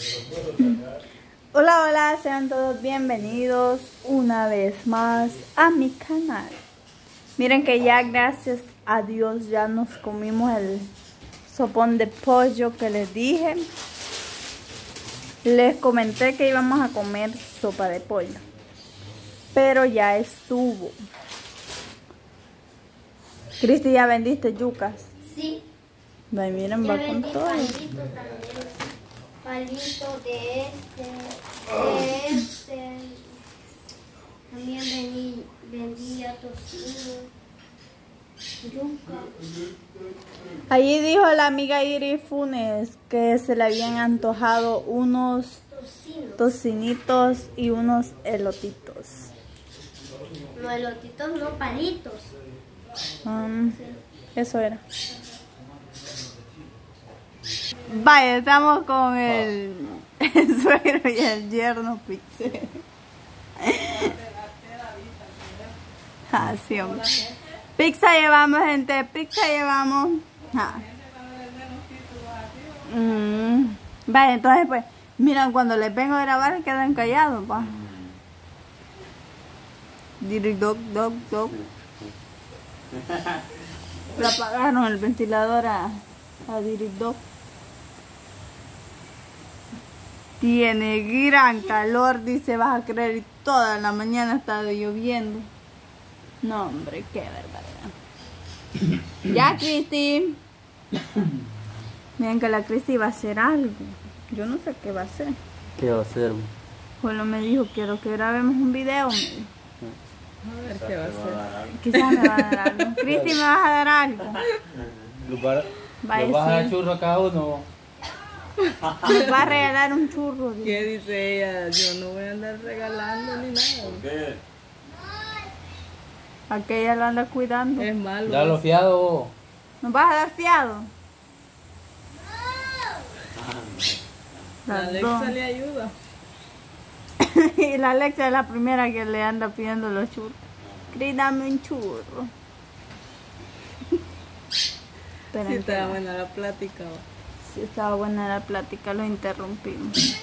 Hola, hola, sean todos bienvenidos una vez más a mi canal. Miren que ya gracias a Dios ya nos comimos el sopón de pollo que les dije. Les comenté que íbamos a comer sopa de pollo, pero ya estuvo. Cristi, ¿ya vendiste yucas? Sí. Ay, miren, Ya va con vendí todo. palitos también. Palitos de este. También vendía tocino, yuca. Allí dijo la amiga Iris Funes que se le habían antojado unos tocinitos y unos elotitos. No, elotitos, no, palitos. Eso era. Vaya, estamos con el suegro y el yerno pizzero. Así, hombre. Pizza llevamos, gente, pizza llevamos. Vaya, entonces pues, miren, cuando les vengo a grabar quedan callados, pa. Diri dog, dog, dog. Le apagaron el ventilador a Diri dog. Tiene gran calor, dice, vas a creer, y toda la mañana ha estado lloviendo. No, hombre, qué barbaridad. Ya, Cristi. Miren que la Cristi va a hacer algo. Yo no sé qué va a hacer. ¿Qué va a hacer? Solo me dijo, quiero que grabemos un video. Me dijo. A ver qué va a hacer. Quizás me va a dar algo. Cristi, ¿me vas a dar algo? ¿Los vas a dar churro a cada uno? Nos va a regalar un churro. Dice. ¿Qué dice ella? Yo no voy a andar regalando ni nada. ¿Por qué? Aquella lo anda cuidando. Es malo. Dalo fiado. ¿Nos vas a dar fiado? La Las Alexa dos. le ayuda. Y la Alexa es la primera que le anda pidiendo los churros. Cris, dame un churro. Esperen Sí, que está buena la plática. sí, estaba buena la plática, lo interrumpimos.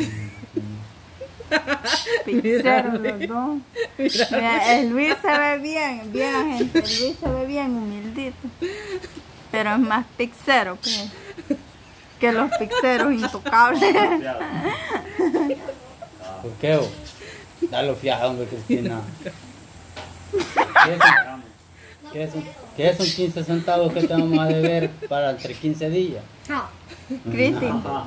Pizzeros los dos. Mira, el Luis se ve bien, gente. El Luis se ve bien humildito. Pero es más pizzero que los pizzeros intocables. ¿Por qué? Vos? Dalo fiado, hombre, Cristina. ¿Qué son 15 centavos que te vamos a deber para entre 15 días? Cristi,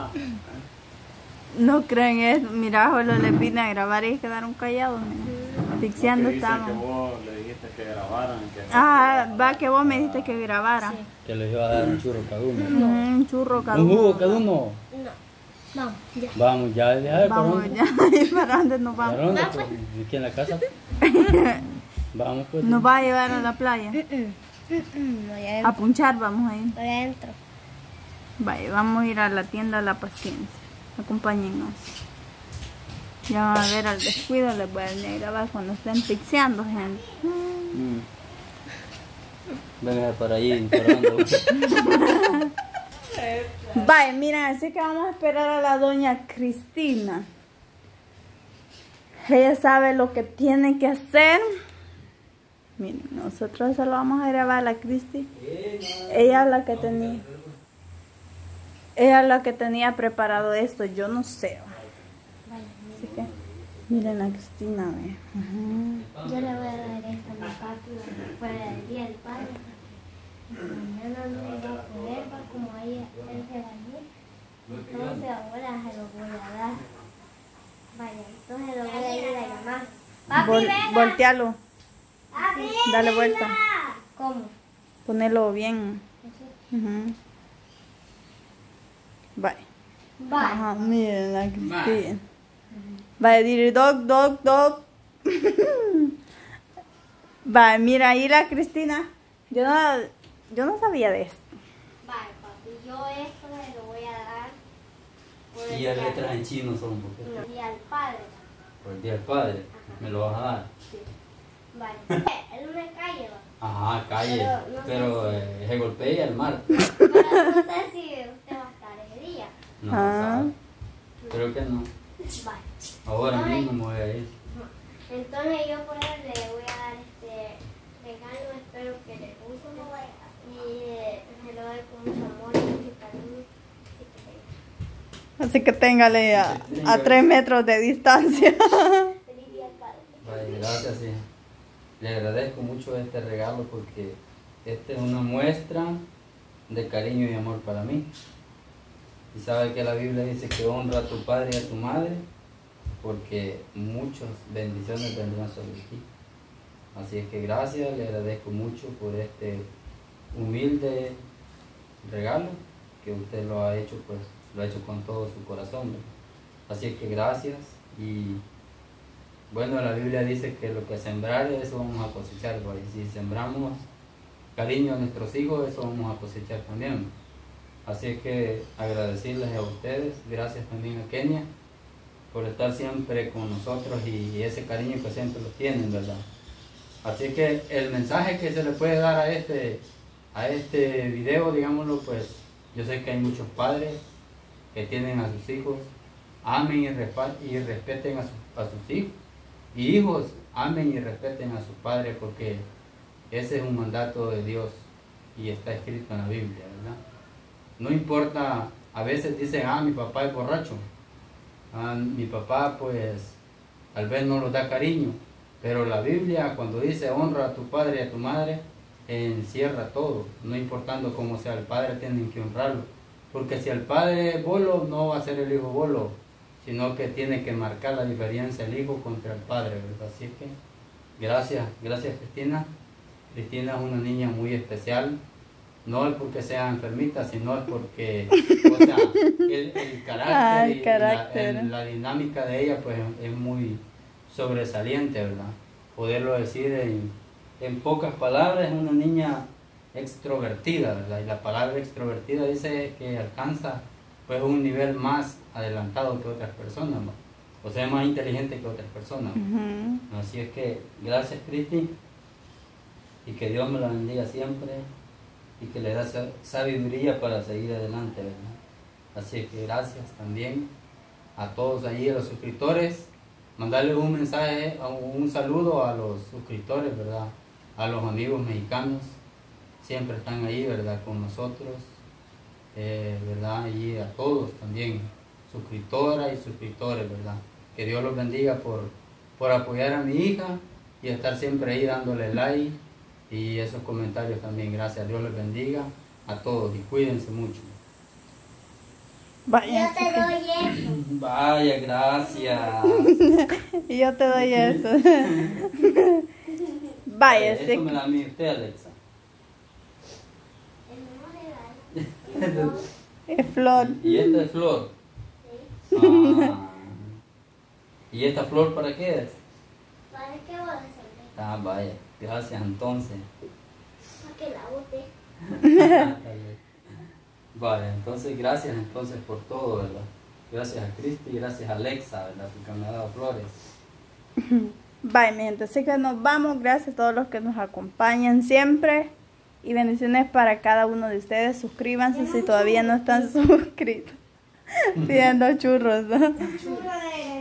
no creen eso. Mira, solo les vine a grabar y quedaron callados. Pixiando estaban. Que vos le dijiste que grabaran. Va que vos me dijiste que grabara. Que les iba a dar un churro cada uno. Un churro cada ¿Un jugo uno. cada uno? No, ya. Vamos ya, ya, Vamos ya. ¿Para dónde nos ¿Para vamos? dónde? Pues, aquí en la casa. Vamos pues. Nos va a llevar a la playa. No, ya A punchar vamos a ir. estoy adentro. Vaya, vamos a ir a la tienda La Paciencia. Acompáñenos. Ya van a ver al descuido, les voy a venir a grabar cuando estén pixeando, gente. Venga para ahí, parando. Vaya, mira, así que vamos a esperar a la doña Cristina. Ella sabe lo que tiene que hacer. Miren, nosotros se lo vamos a grabar a la Cristi. Ella es la que tenía. Ella es la que tenía preparado esto, yo no sé. Así que, miren a Cristina, ve. Yo le voy a dar esta a mi papi para el día del padre. Mañana no va a poder, va como ahí él se va a ir. Entonces ahora se lo voy a dar. Vaya, entonces lo voy a ir a llamar. Papi, venga. Voltealo, Papi, dale vuelta. ¿cómo? Ponelo bien. Bye. Va. Ajá, miren a Cristina. Vaya, dire dog, dog, dog. Vaya, mira ahí la Cristina. Yo no sabía de esto. Vale, papi, yo esto se lo voy a dar por el Y las día letras en chino son porque por el día del padre. por el día del padre. ¿Me lo vas a dar? Sí. Vale. Él no me calle, va. Ajá, calle. Pero se golpea el mar. Pero no sé si usted va a estar ese día. No, Ah. sabe. Creo que no. Vale. Ahora mismo me voy a ir. Entonces yo por eso le voy a dar este regalo, espero que le guste y se lo doy con mucho amor y mucho cariño. Así que téngale a 3 metros de distancia. Feliz día al padre. Vale, gracias, hija. Le agradezco mucho este regalo porque esta es una muestra de cariño y amor para mí. Y sabe que la Biblia dice que honra a tu padre y a tu madre porque muchas bendiciones vendrán sobre ti. Así es que gracias, le agradezco mucho por este humilde regalo que usted lo ha hecho, pues lo ha hecho con todo su corazón, ¿verdad? Así es que gracias. Y bueno, la Biblia dice que lo que sembrar, eso vamos a cosechar, ¿verdad? Y si sembramos cariño a nuestros hijos, eso vamos a cosechar también. Así es que agradecerles a ustedes, gracias también a Kenia por estar siempre con nosotros y ese cariño que siempre lo tienen, ¿verdad? Así es que el mensaje que se le puede dar a este video, digámoslo, pues yo sé que hay muchos padres que tienen a sus hijos, amen y respeten a sus hijos, y hijos amen y respeten a sus padres porque ese es un mandato de Dios y está escrito en la Biblia, ¿verdad? No importa, a veces dicen, mi papá es borracho, mi papá pues tal vez no nos da cariño, pero la Biblia cuando dice honra a tu padre y a tu madre, encierra todo, no importando cómo sea el padre, tienen que honrarlo, porque si el padre es bolo, no va a ser el hijo bolo, sino que tiene que marcar la diferencia el hijo contra el padre, ¿verdad? Así que gracias Cristina. Cristina es una niña muy especial, no es porque sea enfermita, sino es porque o sea, el carácter, la dinámica de ella pues es muy sobresaliente, ¿verdad? Poderlo decir en pocas palabras, es una niña extrovertida, ¿verdad? Y la palabra extrovertida dice que alcanza pues un nivel más adelantado que otras personas, ¿no? O sea, más inteligente que otras personas, ¿no? Así es que gracias Cristi, y que Dios me la bendiga siempre y que le da sabiduría para seguir adelante, ¿verdad? Así es que gracias también a todos allí, a los suscriptores, mandarles un mensaje, un saludo a los suscriptores, ¿verdad? A los amigos mexicanos, siempre están ahí, ¿verdad? Con nosotros, ¿verdad? Y a todos también, suscriptoras y suscriptores, ¿verdad? Que Dios los bendiga por apoyar a mi hija y estar siempre ahí dándole like y esos comentarios también. Gracias, Dios les bendiga a todos y cuídense mucho. Vaya, Yo te doy eso. Vaya, gracias. y yo te doy eso. Vaya, Esto me da a mí usted, Alexa. El mismo regalo. es flor. ¿Y esta es flor? Sí. Ah. ¿Y esta flor para qué es? ¿Para qué voy a hacer? Vaya, gracias entonces. Para que la bote. Vale, entonces gracias entonces por todo, ¿verdad? Gracias a Cristi y gracias a Alexa, ¿verdad? Porque me ha dado flores. Bye, mi gente. Así que nos vamos. Gracias a todos los que nos acompañan siempre. Y bendiciones para cada uno de ustedes. Suscríbanse si todavía no están suscritos. Pidiendo churros, ¿no? Churro de